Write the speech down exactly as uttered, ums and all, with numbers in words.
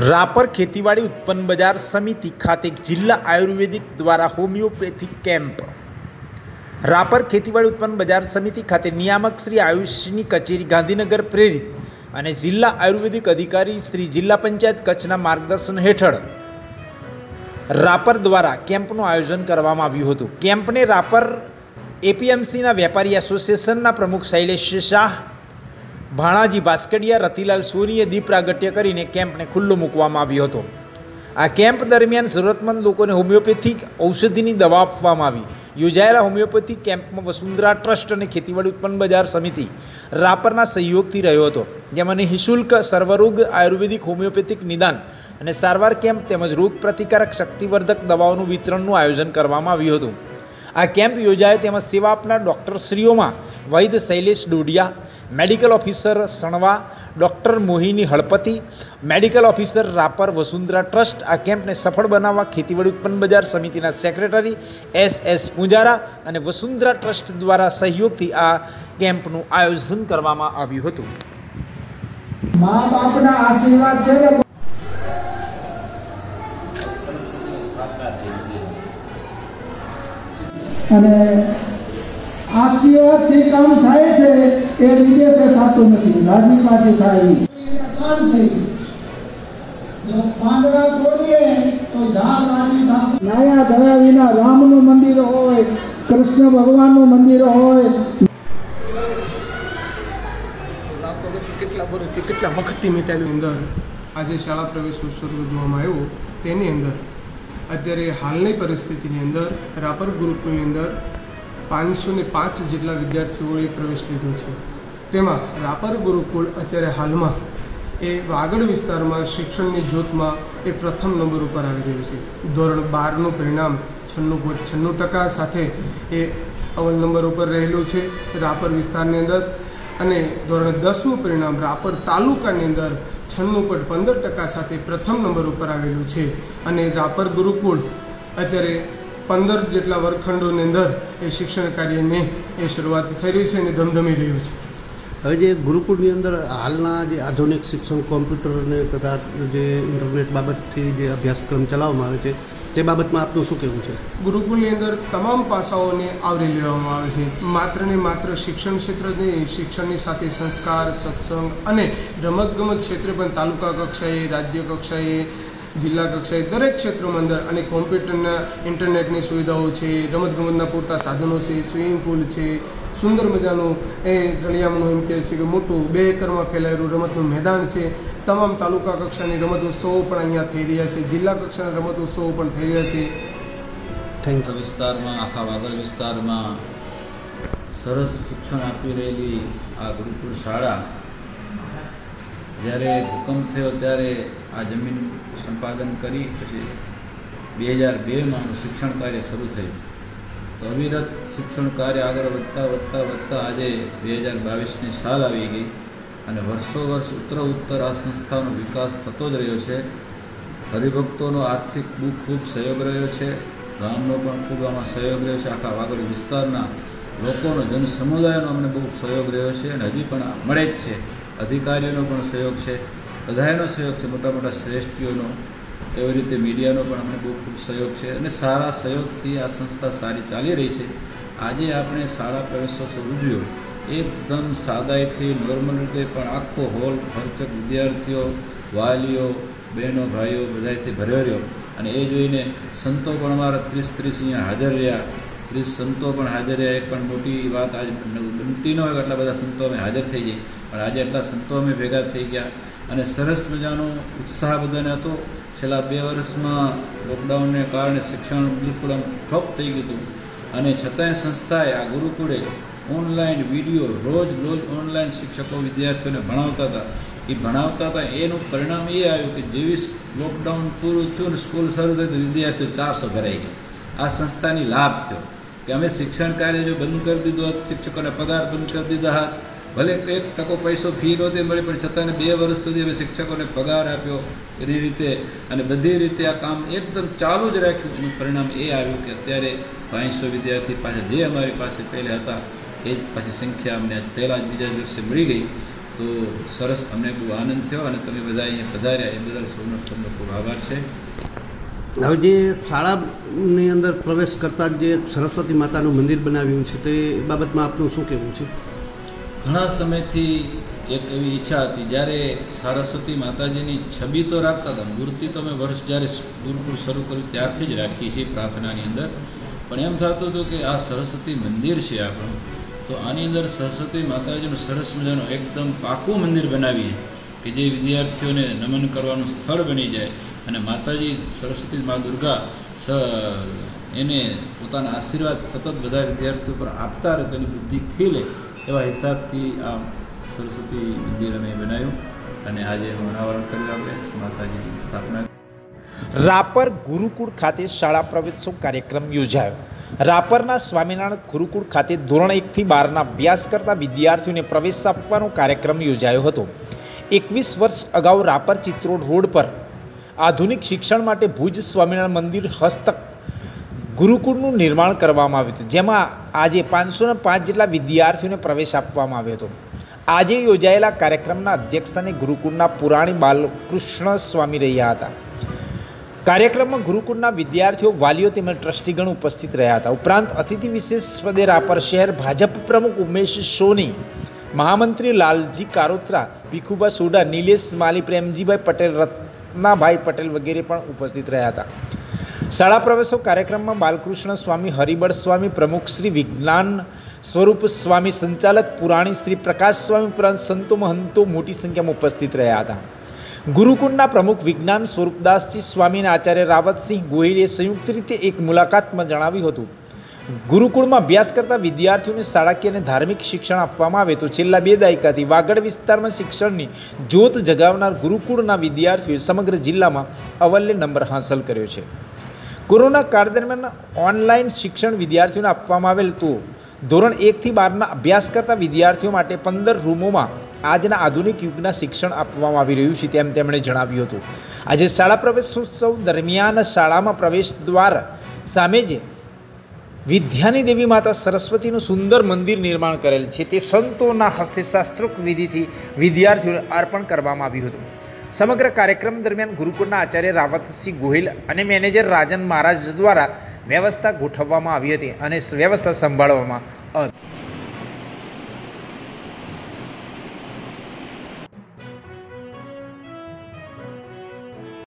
रापर खेतीवाड़ी उत्पन्न बजार समिति खाते जिला आयुर्वेदिक द्वारा होमियोपैथिक केम्प। रापर खेतीवाड़ी उत्पन्न बजार समिति खाते नियामक श्री आयुषनी कचेरी गांधीनगर प्रेरित અને જિલ્લા આયુર્વેદિક અધિકારી શ્રી જિલ્લા પંચાયત કચ્છના માર્ગદર્શન હેઠળ રાપર દ્વારા કેમ્પનું આયોજન કરવામાં આવ્યું હતું। કેમ્પને રાપર એપીએમસીના વેપારી એસોસિએશનના પ્રમુખ શૈલેષ શાહ, ભાણાજી ભાસ્કડિયા, રતિલાલ સોનીએ દીપ પ્રાગટ્ય કરીને કેમ્પને ખુલ્લો મૂકવામાં આવ્યો હતો। આ કેમ્પ દરમિયાન જરૂરતમંદ લોકોને હોમિયોપેથિક ઔષધિની દવા આપવામાં આવી। યોજાયેલા હોમિયોપેથિક કેમ્પમાં વસુંધરા ટ્રસ્ટ અને ખેતીવાડી ઉત્પન્ન બજાર સમિતિ રાપરના સહયોગથી રહ્યો હતો, જેમાં નિઃશુલ્ક સર્વરોગ આયુર્વેદિક હોમિયોપેથિક નિદાન અને સારવાર કેમ્પ તેમજ રોગ પ્રતિકારક શક્તિવર્ધક દવાઓનું વિતરણનું આયોજન કરવામાં આવ્યું હતું। આ કેમ્પ યોજાયો તેમાં સેવા આપનાર ડૉક્ટરશ્રીઓમાં વૈદ Shailesh Dodiya, medical officer Sanva doctor Mohini Halpati, medical officer Rapar Vasundhara trust. આ કેમ્પને સફળ બનાવવા ખેતીવાડી ઉત્પન્ન બજાર સમિતિના સેક્રેટરી એસ એસ પૂજારા અને વસુંધરા ટ્રસ્ટ દ્વારા સહયોગથી આ કેમ્પનું આયોજન કરવામાં આવ્યું હતું। મા બાપના આશીર્વાદ છે ને અને આશીર્વાદથી કામ થાય છે એ વિદેશે થતું નથી, રાજીપાથી થાય કામ છે। જો પાંદડા તોડીએ તો ઝાડ રાજી થાય। નાયા ધરાવીના રામનું મંદિર હોય, કૃષ્ણ ભગવાનનું મંદિર હોય, કેટલા વર્ષથી કેટલા વખતથી મીઠાઈની અંદર આજે શાળા પ્રવેશ ઉત્સવ જોવામાં આવ્યો, તેની અંદર અત્યારે હાલની પરિસ્થિતિની અંદર રાપર ગુરુકુળની અંદર પાંચસો ને પાંચ જેટલા વિદ્યાર્થીઓએ પ્રવેશ લીધો છે। તેમાં રાપર ગુરુકુળ અત્યારે હાલમાં એ વાગડ વિસ્તારમાં શિક્ષણની જ્યોતમાં એ પ્રથમ નંબર ઉપર આવી રહ્યું છે। ધોરણ બારનું પરિણામ છન્નું પોઈન્ટ છન્નું ટકા સાથે એ અવ્વલ નંબર ઉપર રહેલું છે રાપર વિસ્તારની અંદર, અને ધોરણ દસનું પરિણામ રાપર તાલુકાની અંદર છન્નું પોઈન્ટ પંદર ટકા સાથે પ્રથમ નંબર ઉપર આવેલું છે। અને રાપર ગુરુકુળ અત્યારે પંદર જેટલા વર્ગખંડોની અંદર એ શિક્ષણ કાર્યને એ શરૂઆત થઈ રહી છે અને ધમધમી રહ્યું છે। હવે જે ગુરુકુળની અંદર હાલના જે આધુનિક શિક્ષણ કોમ્પ્યુટર અને તથા જે ઇન્ટરનેટ બાબતથી જે અભ્યાસક્રમ ચલાવવામાં આવે છે તે બાબતમાં આપનું શું કહેવું છે? ગુરુકુળની અંદર તમામ પાસાઓને આવરી લેવામાં આવે છે। માત્ર ને માત્ર શિક્ષણ ક્ષેત્ર નહીં, શિક્ષણની સાથે સંસ્કાર, સત્સંગ અને રમતગમત ક્ષેત્રે પણ તાલુકા કક્ષાએ, રાજ્ય કક્ષાએ, જિલ્લા કક્ષાએ દરેક ક્ષેત્રોમાં અંદર અને કોમ્પ્યુટરના ઇન્ટરનેટની સુવિધાઓ છે, રમતગમતના પૂરતા સાધનો છે, સ્વિમિંગ પુલ છે, સુંદર મજાનું એ રળિયામણું એમ કહે છે કે મોટું બે એકરમાં ફેલાયેલું રમતનું મેદાન છે। તમામ તાલુકા કક્ષાની રમત ઉત્સવો પણ અહીંયા થઈ રહ્યા છે, જિલ્લા કક્ષાના રમત ઉત્સવો પણ થઈ રહ્યા છે। Thank you. વિસ્તારમાં આખા વાગડ વિસ્તારમાં સરસ શિક્ષણ આપી રહેલી આ ગુરુકુળ શાળા જ્યારે ભૂકંપ થયો ત્યારે આ જમીન સંપાદન કરી પછી બે હજાર બેમાં શિક્ષણ કાર્ય શરૂ થયું। તો અવિરત શિક્ષણ કાર્ય આગળ વધતા વધતા વધતા આજે બે હજાર બાવીસની સાલ આવી ગઈ અને વર્ષો વર્ષ ઉત્તર ઉત્તર આ સંસ્થાનો વિકાસ થતો જ રહ્યો છે। હરિભક્તોનો આર્થિક બહુ ખૂબ સહયોગ રહ્યો છે, ગામનો પણ ખૂબ આમાં સહયોગ રહ્યો છે, આખા વાગડ વિસ્તારના લોકોનો જન સમુદાયનો અમને બહુ સહયોગ રહ્યો છે અને હજી પણ મળે જ છે। અધિકારીઓનો પણ સહયોગ છે, બધાનો સહયોગ છે, મોટા મોટા શ્રેષ્ઠીઓનો, એવી રીતે મીડિયાનો પણ અમને બહુ ખૂબ સહયોગ છે અને સારા સહયોગથી આ સંસ્થા સારી ચાલી રહી છે। આજે આપણે શાળા પ્રવેશોત્સવ ઉજવ્યો એકદમ સાદાઈથી નોર્મલ રીતે, પણ આખો હોલ ભરચક વિદ્યાર્થીઓ, વાલીઓ, બહેનો, ભાઈઓ બધાથી ભર્યો રહ્યો અને એ જોઈને સંતો પણ અમારા ત્રીસ ત્રીસ અહીંયા હાજર રહ્યા, ત્રીસ સંતો પણ હાજર રહ્યા। એક પણ મોટી વાત આજે બનતી ન હોય એટલા બધા સંતો અમે હાજર થઈ જઈએ, પણ આજે એટલા સંતો અમે ભેગા થઈ ગયા અને સરસ મજાનો ઉત્સાહ બધાને હતો। છેલ્લા બે વર્ષમાં લોકડાઉનને કારણે શિક્ષણ બિલકુલ આમ ઠપ થઈ ગયું હતું અને છતાંય સંસ્થાએ આ ગુરુકુળે ઓનલાઈન વિડીયો રોજ રોજ ઓનલાઈન શિક્ષકો વિદ્યાર્થીઓને ભણાવતા હતા। એ ભણાવતા હતા એનું પરિણામ એ આવ્યું કે જેવી લોકડાઉન પૂરું થયું ને સ્કૂલ શરૂ થઈ તો વિદ્યાર્થીઓ ચારસો ભરાઈ ગયા। આ સંસ્થાની લાભ થયો કે અમે શિક્ષણ કાર્ય જો બંધ કરી દીધું હોત, શિક્ષકોને પગાર બંધ કરી દીધા હોત, ભલે એક ટકો પૈસો ફી નહોતી મળી પણ છતાં બે વર્ષ સુધી અમે શિક્ષકોને પગાર આપ્યો એની રીતે અને બધી રીતે આ કામ એકદમ ચાલુ જ રાખ્યું એનું પરિણામ એ આવ્યું કે અત્યારે પાંચસો વિદ્યાર્થી પાછા જે અમારી પાસે પહેલાં હતા એ જ પાછી સંખ્યા અમને પહેલાં જ બીજા દિવસે મળી ગઈ તો સરસ, અમને બહુ આનંદ થયો અને તમે બધા અહીંયા પધાર્યા એ બદલ સૌનો તમને ખૂબ આભાર છે. હવે જે શાળાની અંદર પ્રવેશ કરતાં જે સરસ્વતી માતાનું મંદિર બનાવ્યું છે તે બાબતમાં આપનું શું કહેવું છે? ઘણા સમયથી એક એવી ઈચ્છા હતી, જ્યારે સરસ્વતી માતાજીની છબી તો રાખતા હતા, મૂર્તિ તો અમે વર્ષ જ્યારે ગુરુકુળ શરૂ કર્યું ત્યારથી જ રાખીએ છીએ પ્રાર્થનાની અંદર, પણ એમ થતું હતું કે આ સરસ્વતી મંદિર છે આપણું, તો આની અંદર સરસ્વતી માતાજીનું સરસ મજાનું એકદમ પાકું મંદિર બનાવીએ કે જે વિદ્યાર્થીઓને નમન કરવાનું સ્થળ બની જાય અને માતાજી સરસ્વતી મા દુર્ગા સ એને પોતાના આશીર્વાદ સતત બધા વિદ્યાર્થીઓ પર આપતા રહે, તેની બુદ્ધિ ખીલે એવા હિસાબથી આ સરસ્વતી મંદિર અમે બનાવ્યું અને આજે અનાવરણ કર્યું આપણે માતાજીની સ્થાપના. રાપર ગુરુકુળ ખાતે શાળા પ્રવેશોત્સવ કાર્યક્રમ યોજાયો. રાપરના સ્વામિનારાયણ ગુરુકુળ ખાતે ધોરણ એકથી બારના અભ્યાસ કરતા વિદ્યાર્થીઓને પ્રવેશ આપવાનો કાર્યક્રમ યોજાયો હતો. એકવીસ વર્ષ અગાઉ રાપર ચિત્રોડ રોડ પર આધુનિક શિક્ષણ માટે ભુજ સ્વામિનારાયણ મંદિર હસ્તક ગુરુકુળનું નિર્માણ કરવામાં આવ્યું હતું, જેમાં આજે પાંચસો ને પાંચ જેટલા વિદ્યાર્થીઓને પ્રવેશ આપવામાં આવ્યો હતો. આજે યોજાયેલા કાર્યક્રમના અધ્યક્ષસ્થાને ગુરુકુળના પુરાણી બાલકૃષ્ણ સ્વામી રહ્યા હતા. કાર્યક્રમમાં ગુરુકુળના વિદ્યાર્થીઓ, વાલીઓ તેમજ ટ્રસ્ટીગણ ઉપસ્થિત રહ્યા હતા. ઉપરાંત અતિથિ વિશેષ પદે રાપર શહેર ભાજપ પ્રમુખ ઉમેશ સોની, મહામંત્રી લાલજી કારોત્રા, ભીખુબા સોડા, નિલેશ માલી, પ્રેમજીભાઈ પટેલ, રત્નાભાઈ પટેલ વગેરે પણ ઉપસ્થિત રહ્યા હતા. શાળા પ્રવેશો કાર્યક્રમમાં બાલકૃષ્ણ સ્વામી, હરિબળ સ્વામી, પ્રમુખ શ્રી વિજ્ઞાન સ્વરૂપ સ્વામી, સંચાલક પુરાણી શ્રી પ્રકાશ સ્વામી ઉપરાંત સંતો મહંતો મોટી સંખ્યામાં ઉપસ્થિત રહ્યા હતા. ગુરુકુળના પ્રમુખ વિજ્ઞાન સ્વરૂપદાસજી સ્વામી અને આચાર્ય રાવતસિંહ ગોહિલે સંયુક્ત રીતે એક મુલાકાતમાં જણાવ્યું હતું, ગુરુકુળમાં અભ્યાસ કરતા વિદ્યાર્થીઓને શાળાકીય અને ધાર્મિક શિક્ષણ આપવામાં આવે તો છેલ્લા બે દાયકાથી વાગડ વિસ્તારમાં શિક્ષણની જ્યોત જગાવનાર ગુરુકુળના વિદ્યાર્થીઓએ સમગ્ર જિલ્લામાં અવ્વલે નંબર હાંસલ કર્યો છે. કોરોના કાળ દરમિયાન ઓનલાઈન શિક્ષણ વિદ્યાર્થીઓને આપવામાં આવેલ તો ધોરણ એકથી બારના અભ્યાસ કરતા વિદ્યાર્થીઓ માટે પંદર રૂમોમાં આજના આધુનિક યુગના શિક્ષણ આપવામાં આવી રહ્યું છે તેમ તેમણે જણાવ્યું હતું. આજે શાળા પ્રવેશોત્સવ દરમિયાન શાળામાં પ્રવેશ દ્વાર સામે જ વિદ્યાની દેવી માતા સરસ્વતીનું સુંદર મંદિર નિર્માણ કરેલ છે, તે સંતોના હસ્તે શાસ્ત્રોક્ત વિધિથી વિદ્યાર્થીઓને અર્પણ કરવામાં આવ્યું હતું. સમગ્ર કાર્યક્રમ દરમિયાન ગુરુકુળના આચાર્ય રાવતસિંહ ગોહિલ અને મેનેજર રાજન મહારાજ દ્વારા વ્યવસ્થા ગોઠવવામાં આવી હતી અને વ્યવસ્થા સંભાળવામાં આવી.